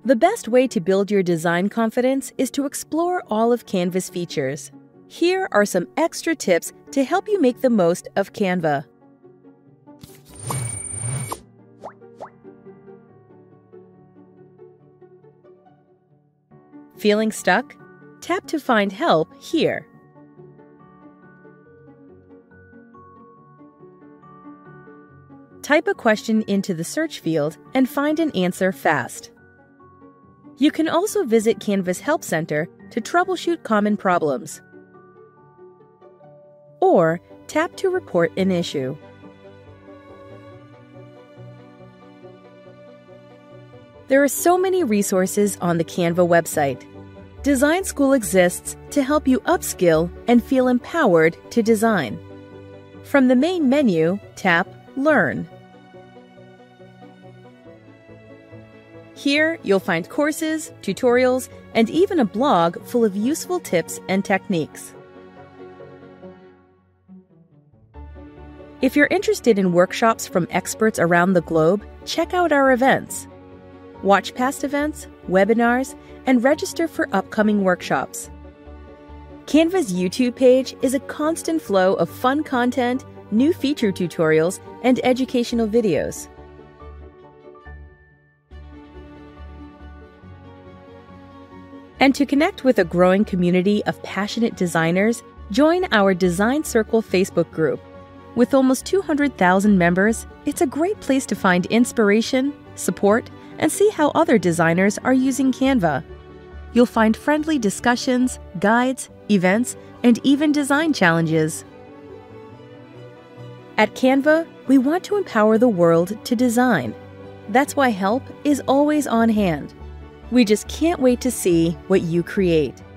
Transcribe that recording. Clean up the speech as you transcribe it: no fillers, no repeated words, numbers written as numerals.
The best way to build your design confidence is to explore all of Canva's features. Here are some extra tips to help you make the most of Canva. Feeling stuck? Tap to find help here. Type a question into the search field and find an answer fast. You can also visit Canva's Help Center to troubleshoot common problems. Or tap to report an issue. There are so many resources on the Canva website. Design School exists to help you upskill and feel empowered to design. From the main menu, tap Learn. Here, you'll find courses, tutorials, and even a blog full of useful tips and techniques. If you're interested in workshops from experts around the globe, check out our events. Watch past events, webinars, and register for upcoming workshops. Canva's YouTube page is a constant flow of fun content, new feature tutorials, and educational videos. And to connect with a growing community of passionate designers, join our Design Circle Facebook group. With almost 200,000 members, it's a great place to find inspiration, support, and see how other designers are using Canva. You'll find friendly discussions, guides, events, and even design challenges. At Canva, we want to empower the world to design. That's why help is always on hand. We just can't wait to see what you create.